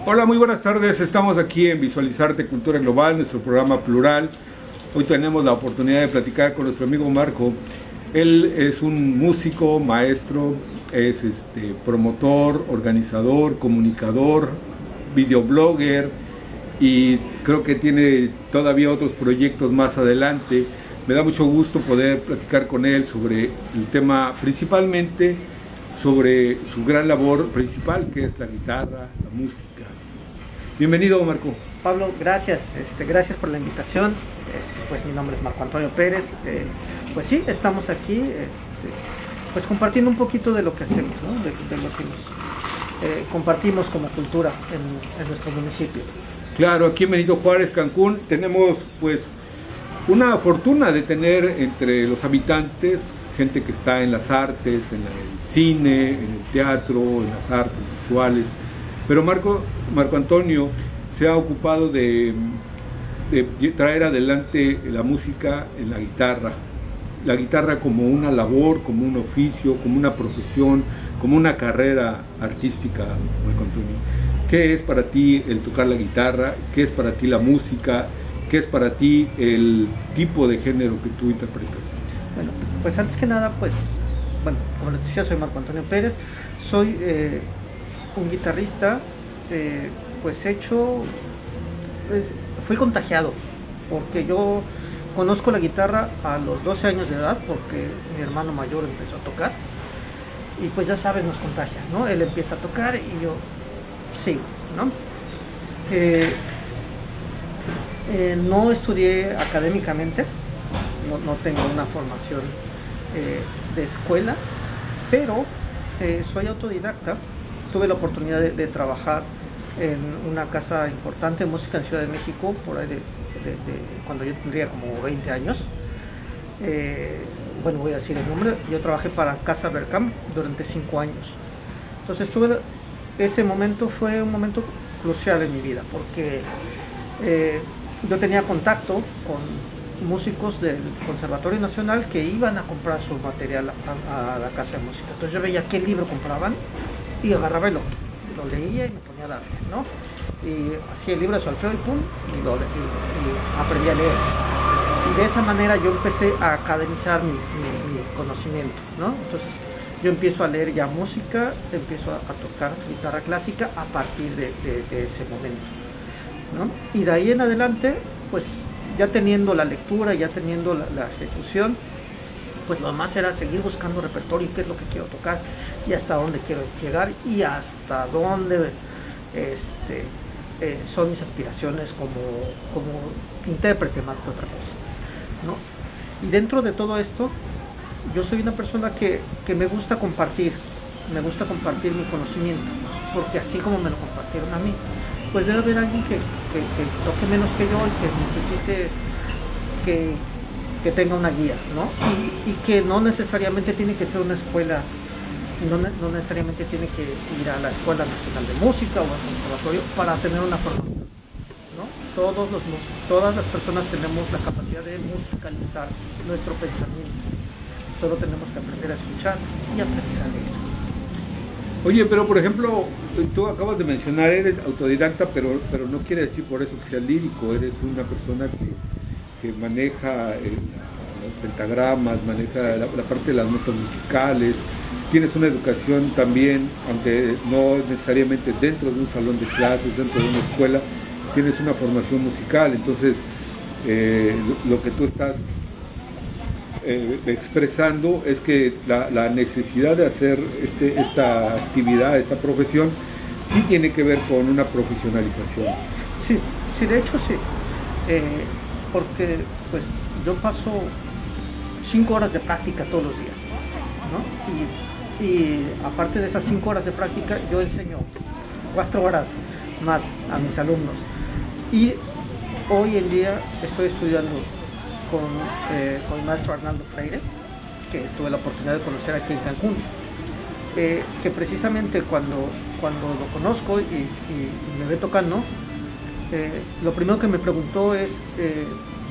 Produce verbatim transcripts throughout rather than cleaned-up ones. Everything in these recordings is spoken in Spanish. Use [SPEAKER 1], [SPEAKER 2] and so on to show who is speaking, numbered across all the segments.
[SPEAKER 1] Hola, muy buenas tardes. Estamos aquí en Visualizarte Cultura Global, nuestro programa plural. Hoy tenemos la oportunidad de platicar con nuestro amigo Marco. Él es un músico, maestro, es este, promotor, organizador, comunicador, videoblogger y creo que tiene todavía otros proyectos más adelante. Me da mucho gusto poder platicar con él sobre el tema, principalmente sobre su gran labor principal, que es la guitarra, la música. Bienvenido, Marco.
[SPEAKER 2] Pablo, gracias, este, gracias por la invitación. Este, pues mi nombre es Marco Antonio Pérez. Eh, pues sí, estamos aquí, este, pues compartiendo un poquito de lo que hacemos, ¿no? de, de lo que nos eh, compartimos como cultura en, en nuestro municipio.
[SPEAKER 1] Claro, aquí en Benito Juárez, Cancún, tenemos pues una fortuna de tener entre los habitantes gente que está en las artes, en el cine, en el teatro, en las artes visuales. Pero Marco, Marco Antonio se ha ocupado de, de traer adelante la música en la guitarra. La guitarra como una labor, como un oficio, como una profesión, como una carrera artística, Marco Antonio. ¿Qué es para ti el tocar la guitarra? ¿Qué es para ti la música? ¿Qué es para ti el tipo de género que tú interpretas?
[SPEAKER 2] Bueno, pues antes que nada, pues, bueno, como les decía, soy Marco Antonio Pérez, soy eh, un guitarrista, eh, pues hecho, pues, fui contagiado, porque yo conozco la guitarra a los doce años de edad, porque mi hermano mayor empezó a tocar, y pues ya sabes, nos contagia, ¿no? Él empieza a tocar y yo sigo, ¿no? Eh, eh, no estudié académicamente, no, no tengo una formación eh, de escuela, pero eh, soy autodidacta. Tuve la oportunidad de, de trabajar en una casa importante de música en Ciudad de México, por ahí de, de, de cuando yo tendría como veinte años. Eh, bueno, voy a decir el nombre. Yo trabajé para Casa Bercam durante cinco años. Entonces, tuve, ese momento fue un momento crucial en mi vida, porque eh, yo tenía contacto con músicos del Conservatorio Nacional que iban a comprar su material a, a la casa de música. Entonces yo veía qué libro compraban y agarraba y lo, lo leía y me ponía a dar, ¿no? Y hacía el libro de solfeo y pum, y, lo, y, y aprendí a leer. Y de esa manera yo empecé a academizar mi, mi, mi conocimiento, ¿no? Entonces yo empiezo a leer ya música, empiezo a, a tocar guitarra clásica a partir de, de, de ese momento, ¿no? Y de ahí en adelante, pues ya teniendo la lectura, ya teniendo la, la ejecución, pues lo demás era seguir buscando repertorio, qué es lo que quiero tocar y hasta dónde quiero llegar y hasta dónde este, eh, son mis aspiraciones como, como intérprete más que otra cosa, ¿no? Y dentro de todo esto, yo soy una persona que, que me gusta compartir, me gusta compartir mi conocimiento, porque así como me lo compartieron a mí, pues debe haber alguien que, que, que toque menos que yo y que necesite que, que tenga una guía, ¿no? Y, y que no necesariamente tiene que ser una escuela, no, no necesariamente tiene que ir a la Escuela Nacional de Música o al conservatorio para tener una formación, ¿no? Todos los, todas las personas tenemos la capacidad de musicalizar nuestro pensamiento, solo tenemos que aprender a escuchar y aprender a leer.
[SPEAKER 1] Oye, pero por ejemplo, tú acabas de mencionar, eres autodidacta, pero, pero no quiere decir por eso que seas lírico, eres una persona que, que maneja el, los pentagramas, maneja la, la parte de las notas musicales, tienes una educación también, aunque no necesariamente dentro de un salón de clases, dentro de una escuela, tienes una formación musical, entonces eh, lo, lo que tú estás Eh, expresando es que la, la necesidad de hacer este, esta actividad, esta profesión, sí tiene que ver con una profesionalización.
[SPEAKER 2] Sí, sí, de hecho sí, eh, porque pues yo paso cinco horas de práctica todos los días, ¿no? Y, y aparte de esas cinco horas de práctica, yo enseño cuatro horas más a mis alumnos. Y hoy en día estoy estudiando Con, eh, con el maestro Arnaldo Freire, que tuve la oportunidad de conocer aquí en Cancún, eh, que precisamente cuando, cuando lo conozco y, y, y me ve tocando, eh, lo primero que me preguntó es, eh,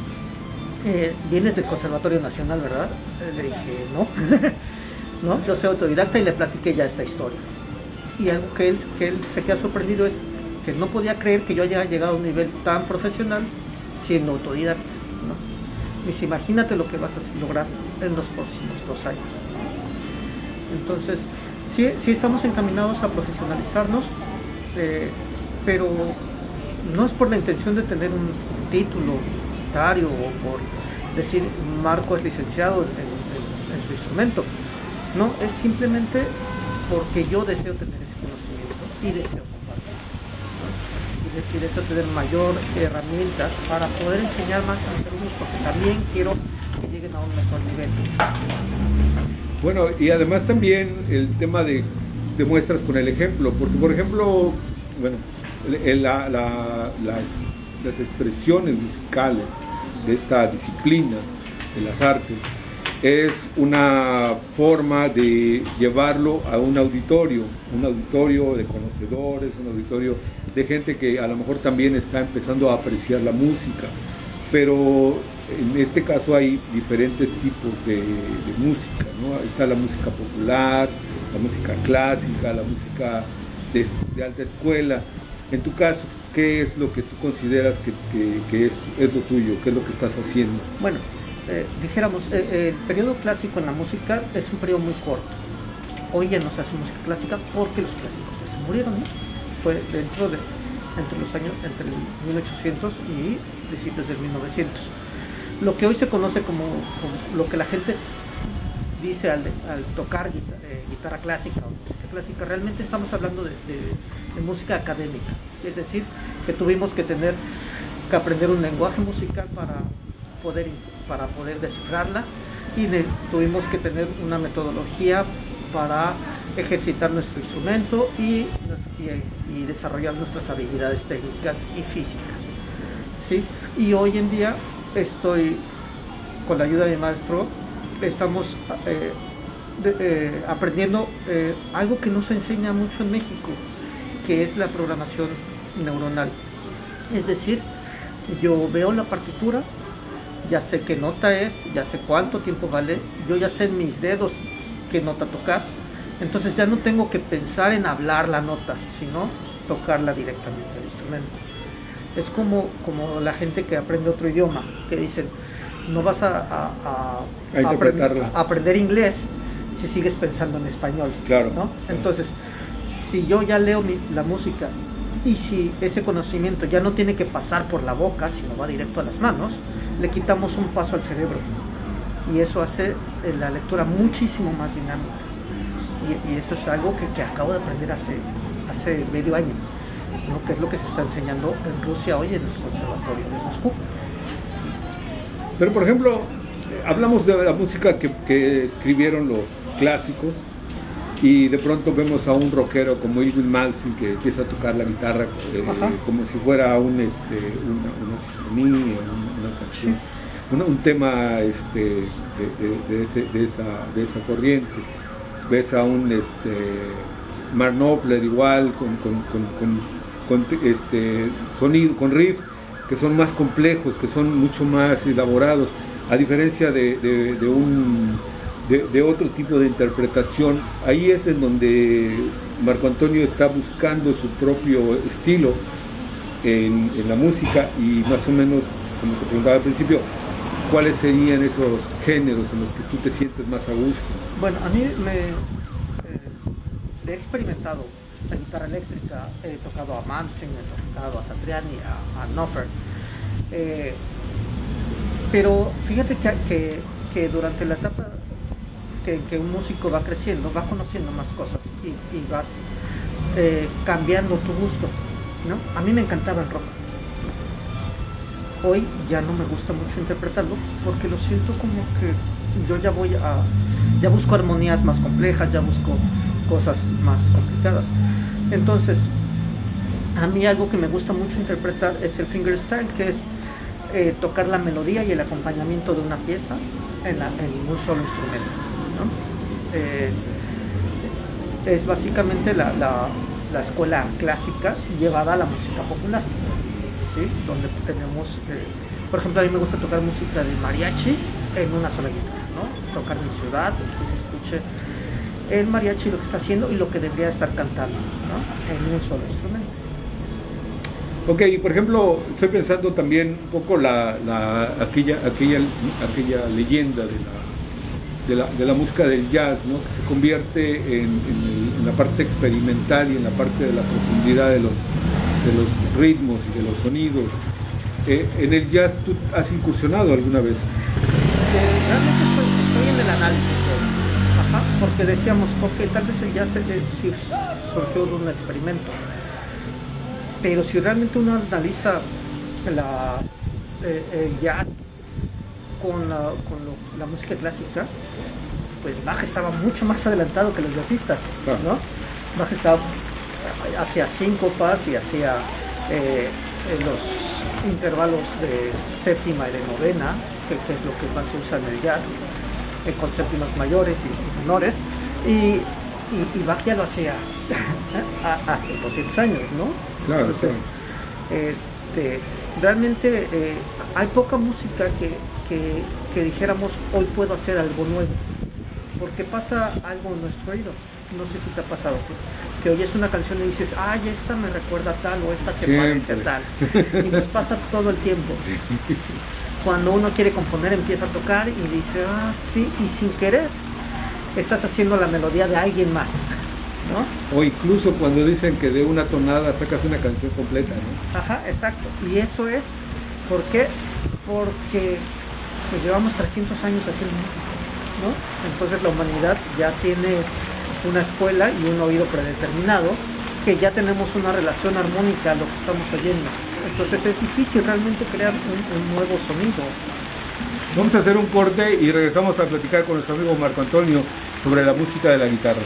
[SPEAKER 2] eh, vienes del Conservatorio Nacional, ¿verdad? Eh, le dije, no, no, yo soy autodidacta y le platiqué ya esta historia. Y algo que él, que él se queda sorprendido es que no podía creer que yo haya llegado a un nivel tan profesional siendo autodidacta, ¿no? Dice, imagínate lo que vas a lograr en los próximos dos años. Entonces, sí, sí estamos encaminados a profesionalizarnos, eh, pero no es por la intención de tener un título universitario o por decir Marco es licenciado en, en, en su instrumento. No, es simplemente porque yo deseo tener ese conocimiento y deseo compartirlo, ¿no? Y, de, y deseo tener mayor herramientas para poder enseñar más a mis alumnos, porque también quiero que lleguen a un mejor nivel.
[SPEAKER 1] Bueno, y además también el tema de, de muestras con el ejemplo, porque por ejemplo, bueno, la, la, las, las expresiones musicales de esta disciplina de las artes es una forma de llevarlo a un auditorio, un auditorio de conocedores, un auditorio de gente que a lo mejor también está empezando a apreciar la música, pero en este caso hay diferentes tipos de, de música, ¿no? Está la música popular, la música clásica, la música de, de alta escuela. En tu caso, ¿qué es lo que tú consideras que, que, que es, es lo tuyo? ¿Qué es lo que estás haciendo?
[SPEAKER 2] Bueno, eh, dijéramos, eh, el periodo clásico en la música es un periodo muy corto. Hoy ya no se hace música clásica porque los clásicos ya se murieron, ¿no? Fue dentro de, entre los años, entre el mil ochocientos y principios del mil novecientos. Lo que hoy se conoce como, como lo que la gente dice al, al tocar guitarra, eh, guitarra clásica o música clásica, realmente estamos hablando de, de, de música académica, es decir, que tuvimos que tener que aprender un lenguaje musical para poder, para poder descifrarla y de, tuvimos que tener una metodología para ejercitar nuestro instrumento y, y, y desarrollar nuestras habilidades técnicas y físicas, ¿sí? Y hoy en día estoy, con la ayuda de mi maestro, estamos eh, de, eh, aprendiendo eh, algo que no se enseña mucho en México, que es la programación neuronal. Es decir, yo veo la partitura, ya sé qué nota es, ya sé cuánto tiempo vale, yo ya sé en mis dedos qué nota tocar, entonces ya no tengo que pensar en hablar la nota, sino tocarla directamente al instrumento. Es como, como la gente que aprende otro idioma, que dicen, no vas a, a, a, a, aprender, a aprender inglés si sigues pensando en español,
[SPEAKER 1] claro,
[SPEAKER 2] ¿no? Entonces, si yo ya leo mi, la música y si ese conocimiento ya no tiene que pasar por la boca, sino va directo a las manos, le quitamos un paso al cerebro y eso hace la lectura muchísimo más dinámica. Y, y eso es algo que, que acabo de aprender hace, hace medio año, ¿no? Que es lo que se está enseñando en Rusia hoy en el Conservatorio de Moscú.
[SPEAKER 1] Pero por ejemplo, hablamos de la música que, que escribieron los clásicos y de pronto vemos a un rockero como Irving Malmsteen que empieza a tocar la guitarra eh, como si fuera un, este, una, una sinfonía, una, una canción, sí. un, un tema este, de, de, de, ese, de, esa, de esa corriente. Ves a un este, Mark Knopfler igual con, con, con, con, con este, sonido, con riff que son más complejos, que son mucho más elaborados, a diferencia de, de, de, un, de, de otro tipo de interpretación. Ahí es en donde Marco Antonio está buscando su propio estilo en, en la música y más o menos, como te preguntaba al principio, ¿cuáles serían esos géneros en los que tú te sientes más a gusto?
[SPEAKER 2] Bueno, a mí me eh, he experimentado la guitarra eléctrica, he tocado a Malmsteen, he tocado a Satriani, a, a Knopfler, eh, pero fíjate que, que, que durante la etapa que, que un músico va creciendo, va conociendo más cosas y, y vas eh, cambiando tu gusto, ¿no? A mí me encantaba el rock. Hoy ya no me gusta mucho interpretarlo porque lo siento como que yo ya voy a, ya busco armonías más complejas, ya busco cosas más complicadas. Entonces, a mí algo que me gusta mucho interpretar es el fingerstyle, que es eh, tocar la melodía y el acompañamiento de una pieza en, la, en un solo instrumento, ¿no? Eh, es básicamente la, la, la escuela clásica llevada a la música popular, ¿sí? Donde tenemos, eh, por ejemplo, a mí me gusta tocar música de mariachi en una sola guitarra, ¿no? Tocar en mi ciudad, que se escuche el mariachi lo que está haciendo y lo que debería estar cantando, ¿no? En un solo instrumento.
[SPEAKER 1] Ok, y por ejemplo, estoy pensando también un poco la, la aquella, aquella, aquella leyenda de la, de la, de la música del jazz, ¿no? Que se convierte en, en, el, en la parte experimental y en la parte de la profundidad de los, de los ritmos y de los sonidos. Eh, ¿En el jazz tú has incursionado alguna vez?
[SPEAKER 2] Eh, realmente estoy, estoy en el análisis, ajá, porque decíamos, ok, tal vez el jazz eh, sí surgió de un experimento, pero si realmente uno analiza la, eh, el jazz con, la, con lo, la música clásica, pues Bach estaba mucho más adelantado que los jazzistas, ¿no? Bach estaba, hacía síncopas y hacía eh, los intervalos de séptima y de novena, que, que es lo que más se usa en el jazz, eh, con séptimas mayores y, y menores, y, y, y Bach ya lo hacía hace doscientos años, ¿no?
[SPEAKER 1] Claro,
[SPEAKER 2] entonces, claro. Este, realmente eh, hay poca música que, que, que dijéramos hoy puedo hacer algo nuevo, porque pasa algo en nuestro oído. No sé si te ha pasado que, que oyes una canción y dices, ay, esta me recuerda a tal o esta se parece a tal, y nos pasa todo el tiempo. Cuando uno quiere componer empieza a tocar y dice, ah, sí, y sin querer estás haciendo la melodía de alguien más, ¿no?
[SPEAKER 1] O incluso cuando dicen que de una tonada sacas una canción completa, ¿no?
[SPEAKER 2] Ajá, exacto. Y eso es, ¿por qué? Porque pues, llevamos trescientos años haciendo música, ¿no? Entonces la humanidad ya tiene una escuela y un oído predeterminado, que ya tenemos una relación armónica a lo que estamos oyendo. Entonces es difícil realmente crear un, un nuevo sonido.
[SPEAKER 1] Vamos a hacer un corte y regresamos a platicar con nuestro amigo Marco Antonio sobre la música de la guitarra.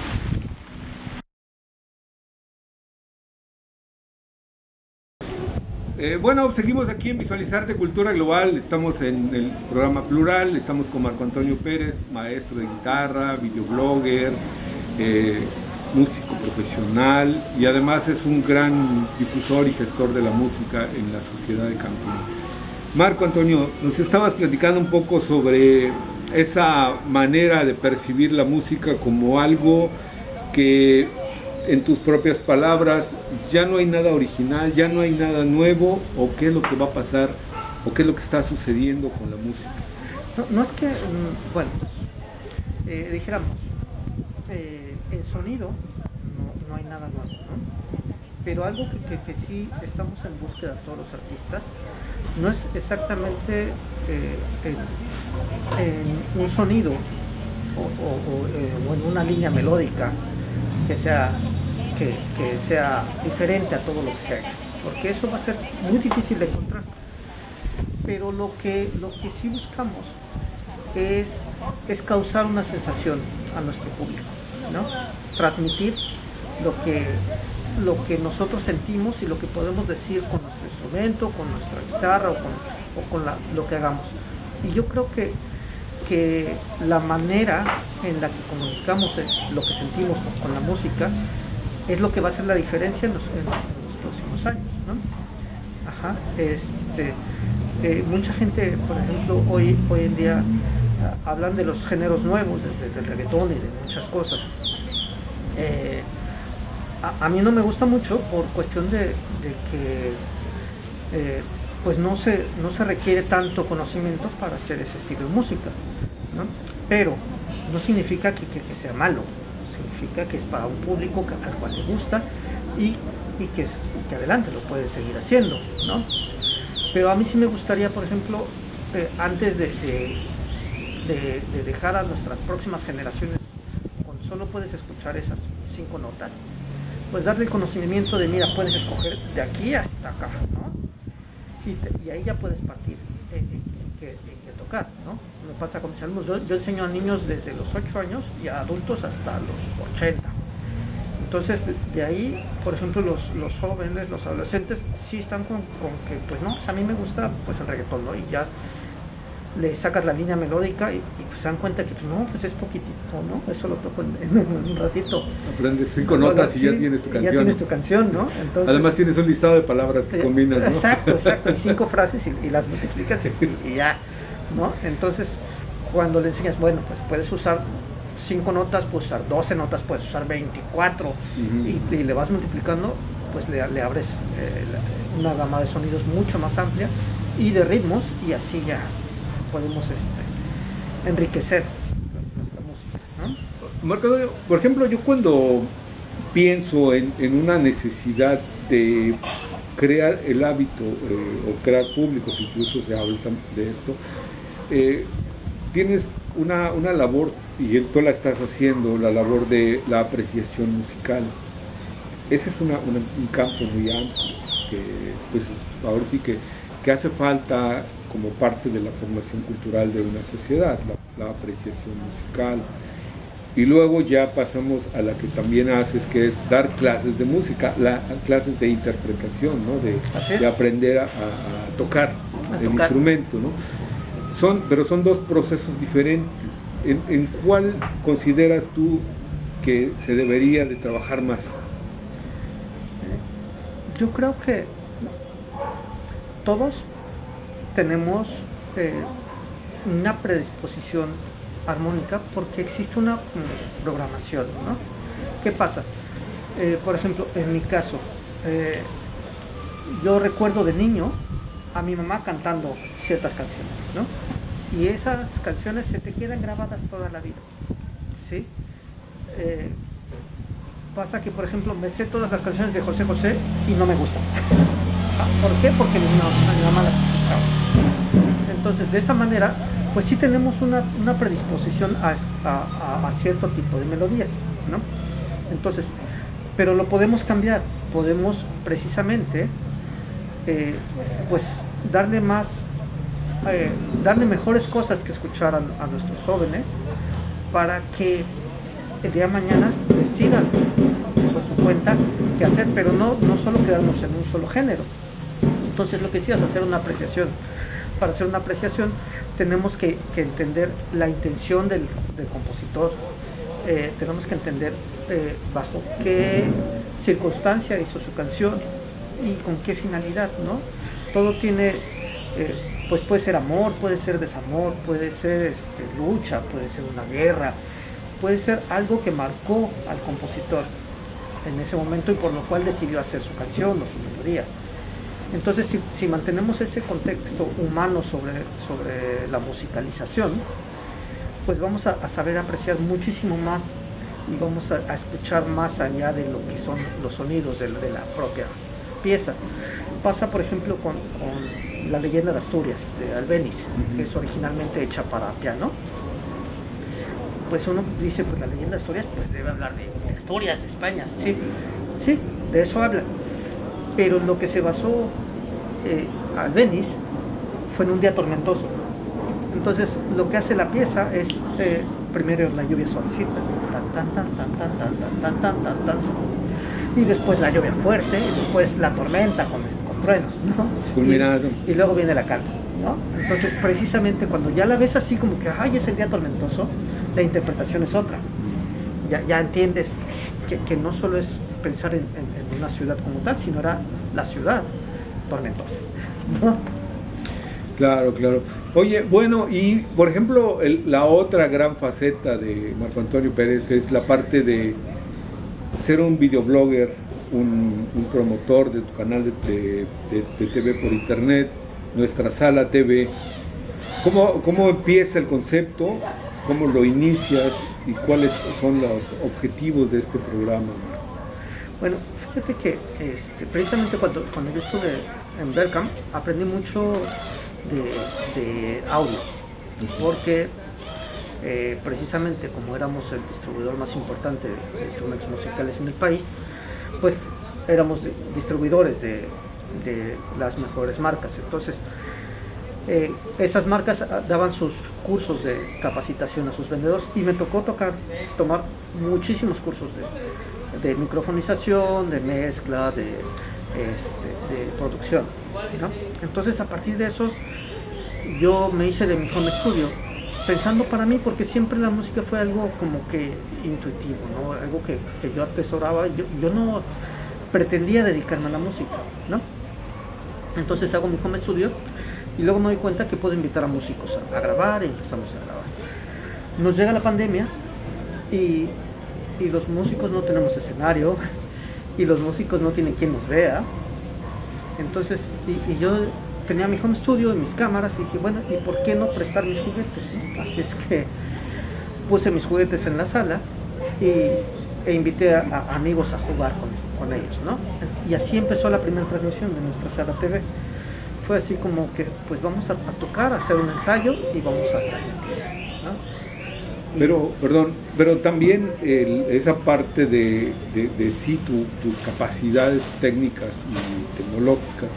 [SPEAKER 1] Eh, bueno, seguimos aquí en Visualizarte Cultura Global, estamos en el programa Plural, estamos con Marco Antonio Pérez, maestro de guitarra, videoblogger, eh, músico profesional y además es un gran difusor y gestor de la música en la sociedad de Cancún. Marco Antonio, nos estabas platicando un poco sobre esa manera de percibir la música como algo que, en tus propias palabras, ya no hay nada original, ya no hay nada nuevo, o qué es lo que va a pasar, o qué es lo que está sucediendo con la música.
[SPEAKER 2] No, no es que, bueno, eh, dijéramos, eh, el sonido no, no hay nada nuevo, ¿no? Pero algo que, que, que sí estamos en búsqueda todos los artistas, no es exactamente eh, en, en un sonido o, o, o, eh, o en una línea melódica que sea Que, que sea diferente a todo lo que se ha hecho, porque eso va a ser muy difícil de encontrar. Pero lo que, lo que sí buscamos es, es causar una sensación a nuestro público, ¿no? Transmitir lo que, lo que nosotros sentimos y lo que podemos decir con nuestro instrumento, con nuestra guitarra o con, o con la, lo que hagamos. Y yo creo que, que la manera en la que comunicamos lo que sentimos con la música es lo que va a hacer la diferencia en los, en los próximos años, ¿no? Ajá, este, eh, mucha gente, por ejemplo, hoy, hoy en día uh, hablan de los géneros nuevos, del de, de reggaetón y de muchas cosas. Eh, a, a mí no me gusta mucho por cuestión de, de que eh, pues no se, no se requiere tanto conocimiento para hacer ese estilo de música, ¿no? Pero no significa que, que, que sea malo. Significa que es para un público que, al cual le gusta y, y que, que adelante lo puede seguir haciendo, ¿no? Pero a mí sí me gustaría, por ejemplo, eh, antes de, de, de, de dejar a nuestras próximas generaciones con solo puedes escuchar esas cinco notas, pues darle el conocimiento de, mira, puedes escoger de aquí hasta acá, ¿no? Y, te, y ahí ya puedes partir en, en, en, qué, en qué tocar, ¿no? Me pasa con mis alumnos, yo, yo enseño a niños desde los ocho años y a adultos hasta los ochenta. Entonces, de, de ahí, por ejemplo, los, los jóvenes, los adolescentes, sí están con, con que, pues no, pues a mí me gusta pues el reggaetón, ¿no? Y ya le sacas la línea melódica y, y pues se dan cuenta que, pues no, pues es poquitito, ¿no? Eso lo toco en, en, en un ratito.
[SPEAKER 1] Aprendes cinco no, notas y sí, ya tienes tu canción.
[SPEAKER 2] Ya tienes tu canción, ¿no? Entonces,
[SPEAKER 1] además tienes un listado de palabras que combinas, ¿no?
[SPEAKER 2] Exacto, exacto, y cinco frases y, y las multiplicas y, y ya, ¿no? Entonces, cuando le enseñas, bueno, pues puedes usar cinco notas, puedes usar doce notas, puedes usar veinticuatro, uh-huh. y, y le vas multiplicando, pues le, le abres eh, la, una gama de sonidos mucho más amplia y de ritmos, y así ya podemos este, enriquecer nuestra música, ¿no?
[SPEAKER 1] Marco Antonio, por ejemplo, yo cuando pienso en, en una necesidad de crear el hábito eh, o crear públicos, incluso se habla de esto, eh, tienes una, una labor, y tú la estás haciendo, la labor de la apreciación musical. Ese es una, una, un campo muy amplio, que pues ahora sí que, que hace falta como parte de la formación cultural de una sociedad, la, la apreciación musical. Y luego ya pasamos a la que también haces, que es dar clases de música, la, clases de interpretación, ¿no? de, de aprender a, a tocar
[SPEAKER 2] a
[SPEAKER 1] el
[SPEAKER 2] tocar.
[SPEAKER 1] instrumento, ¿no? Son, pero son dos procesos diferentes. ¿En, en cuál consideras tú que se debería de trabajar más?
[SPEAKER 2] Yo creo que todos tenemos eh, una predisposición armónica porque existe una mm, programación, ¿no? ¿Qué pasa? Eh, por ejemplo, en mi caso, eh, yo recuerdo de niño a mi mamá cantando ciertas canciones, ¿no? Y esas canciones se te quedan grabadas toda la vida, ¿sí? Eh, pasa que, por ejemplo, me sé todas las canciones de José José y no me gustan. ¿Por qué? Porque mi, mi mamá las escuchaba. Entonces, de esa manera, pues sí tenemos una, una predisposición a, a, a cierto tipo de melodías, ¿no? Entonces, pero lo podemos cambiar, podemos precisamente, eh, pues, darle más, eh, darle mejores cosas que escuchar a, a nuestros jóvenes para que el día de mañana decidan por su cuenta qué hacer, pero no, no solo quedarnos en un solo género. Entonces lo que decías, hacer una apreciación. Para hacer una apreciación tenemos que, que entender la intención del, del compositor, eh, tenemos que entender eh, bajo qué circunstancia hizo su canción y con qué finalidad, ¿no? Todo tiene, eh, pues puede ser amor, puede ser desamor, puede ser este, lucha, puede ser una guerra, puede ser algo que marcó al compositor en ese momento y por lo cual decidió hacer su canción o su melodía. Entonces, si, si mantenemos ese contexto humano sobre, sobre la musicalización, pues vamos a, a saber apreciar muchísimo más y vamos a, a escuchar más allá de lo que son los sonidos de, de la propia pieza. Pasa, por ejemplo, con, con La leyenda de Asturias, de Albéniz, que es originalmente hecha para piano. Pues uno dice, pues la leyenda de Asturias, pues debe hablar de, de Asturias, de España. Sí, sí, de eso habla. Pero lo que se basó eh, Albéniz fue en un día tormentoso. Entonces, lo que hace la pieza es, eh, primero la lluvia suavecita, tan, tan, tan, tan, tan, tan, tan, tan, tan, tan, y después la lluvia fuerte, y después la tormenta con, con truenos, ¿no?
[SPEAKER 1] Culminado.
[SPEAKER 2] Y, y luego viene la calma, ¿no? Entonces, precisamente cuando ya la ves así como que, ay, es el día tormentoso, la interpretación es otra. Ya, ya entiendes que, que no solo es pensar en, en, en una ciudad como tal, sino era la ciudad tormentosa, ¿no?
[SPEAKER 1] Claro, claro. Oye, bueno, y por ejemplo, el, la otra gran faceta de Marco Antonio Pérez es la parte de ser un videoblogger, un, un promotor de tu canal de, de, de, de T V por internet, Nuestra Sala T V. ¿Cómo, cómo empieza el concepto? ¿Cómo lo inicias? ¿Y cuáles son los objetivos de este programa?
[SPEAKER 2] Bueno, fíjate que este, precisamente cuando, cuando yo estuve en Berkham aprendí mucho de, de audio, porque eh, precisamente como éramos el distribuidor más importante de instrumentos musicales en el país, pues éramos distribuidores de, de las mejores marcas. Entonces, eh, esas marcas daban sus cursos de capacitación a sus vendedores y me tocó tocar, tomar muchísimos cursos de, de microfonización, de mezcla, de, este, de producción, ¿no? Entonces, a partir de eso, yo me hice de mi home studio, pensando para mí, porque siempre la música fue algo como que intuitivo, ¿no? Algo que, que yo atesoraba. Yo, yo no pretendía dedicarme a la música, ¿no? Entonces hago mi home studio y luego me doy cuenta que puedo invitar a músicos a, a grabar y empezamos a grabar. Nos llega la pandemia y, y los músicos no tenemos escenario y los músicos no tienen quien nos vea. Entonces, y, y yo tenía mi home studio y mis cámaras y dije, bueno, ¿y por qué no prestar mis juguetes, no? Así es que puse mis juguetes en la sala y, e invité a, a amigos a jugar con, con ellos, ¿no? Y así empezó la primera transmisión de nuestra sala T V. Fue así como que, pues vamos a, a tocar, a hacer un ensayo y vamos a transmitir, ¿no?
[SPEAKER 1] Pero, perdón, pero también el, esa parte de, de, de sí, tu, tus capacidades técnicas y tecnológicas,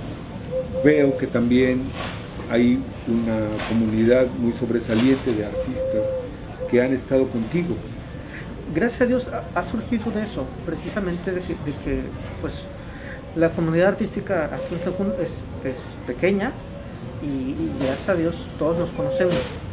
[SPEAKER 1] veo que también hay una comunidad muy sobresaliente de artistas que han estado contigo.
[SPEAKER 2] Gracias a Dios ha, ha surgido de eso, precisamente de que, de que pues, la comunidad artística aquí en Cancún es, es pequeña y, y gracias a Dios todos nos conocemos.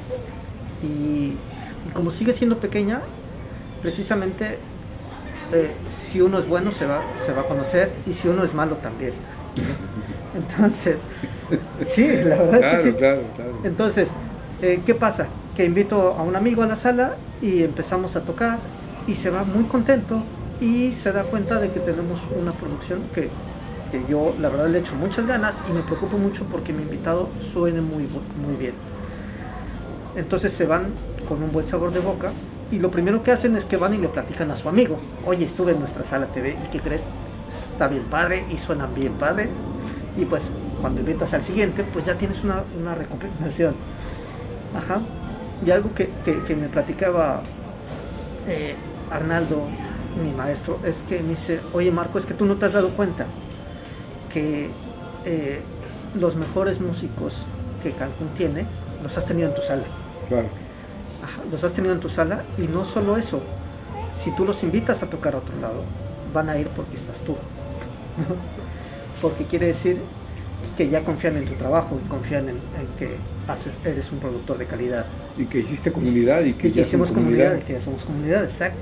[SPEAKER 2] Y, y como sigue siendo pequeña, precisamente eh, si uno es bueno se va, se va a conocer y si uno es malo también. Entonces, sí, la verdad
[SPEAKER 1] claro,
[SPEAKER 2] es que sí.
[SPEAKER 1] Claro, claro.
[SPEAKER 2] Entonces, eh, ¿qué pasa? Que invito a un amigo a la sala y empezamos a tocar y se va muy contento y se da cuenta de que tenemos una producción que, que yo la verdad le echo muchas ganas y me preocupo mucho porque mi invitado suene muy, muy bien. Entonces se van con un buen sabor de boca y lo primero que hacen es que van y le platican a su amigo, oye, estuve en nuestra sala T V y ¿qué crees? Está bien padre y suenan bien padre, y pues cuando invitas al siguiente pues ya tienes una, una recompensación. Ajá. Y algo que, que, que me platicaba eh, Arnaldo, mi maestro, es que me dice, oye Marco, es que tú no te has dado cuenta que eh, los mejores músicos que Cancún tiene los has tenido en tu sala.
[SPEAKER 1] Claro.
[SPEAKER 2] Ajá, los has tenido en tu sala y no solo eso, si tú los invitas a tocar a otro lado, van a ir porque estás tú. Porque quiere decir que ya confían en tu trabajo y confían en, en que haces, eres un productor de calidad.
[SPEAKER 1] Y que hiciste comunidad y que
[SPEAKER 2] y
[SPEAKER 1] ya
[SPEAKER 2] que hicimos
[SPEAKER 1] comunidad.
[SPEAKER 2] comunidad, que ya somos comunidad, exacto.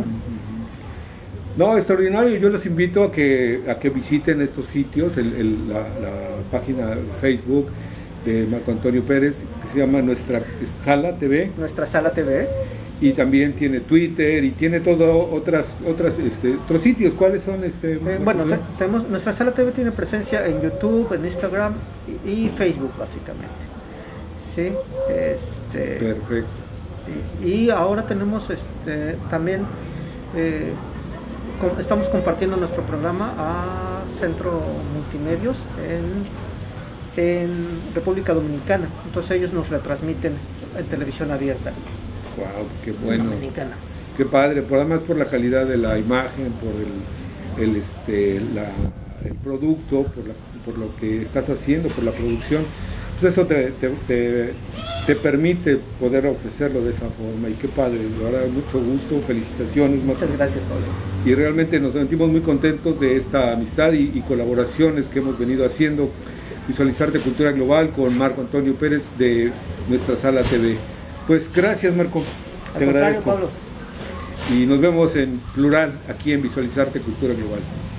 [SPEAKER 2] ¿no?
[SPEAKER 1] No, extraordinario. Yo los invito a que, a que visiten estos sitios, el, el, la, la página de Facebook de Marco Antonio Pérez, que se llama Nuestra Sala T V.
[SPEAKER 2] Nuestra Sala T V.
[SPEAKER 1] Y también tiene Twitter y tiene todo otras otras este, otros sitios. ¿Cuáles son? este?
[SPEAKER 2] Eh, bueno, te, tenemos, Nuestra Sala T V tiene presencia en YouTube, en Instagram y, y Facebook básicamente. Sí, este,
[SPEAKER 1] perfecto.
[SPEAKER 2] Y, y ahora tenemos este, también eh, con, estamos compartiendo nuestro programa a Centro Multimedios en, en República Dominicana. Entonces ellos nos retransmiten en televisión abierta.
[SPEAKER 1] Wow, qué bueno.
[SPEAKER 2] Dominicana.
[SPEAKER 1] Qué padre, por además por la calidad de la imagen, por el, el este la, el producto, por, la, por lo que estás haciendo, por la producción. Pues eso te, te, te, te permite poder ofrecerlo de esa forma. Y qué padre, la verdad, mucho gusto, felicitaciones.
[SPEAKER 2] Muchas
[SPEAKER 1] Marco.
[SPEAKER 2] gracias, Pablo.
[SPEAKER 1] Y realmente nos sentimos muy contentos de esta amistad y, y colaboraciones que hemos venido haciendo. Visualizarte Cultura Global con Marco Antonio Pérez de Nuestra Sala T V. Pues gracias, Marco.
[SPEAKER 2] Te agradezco. Pablo.
[SPEAKER 1] Y nos vemos en plural aquí en Visualizarte Cultura Global.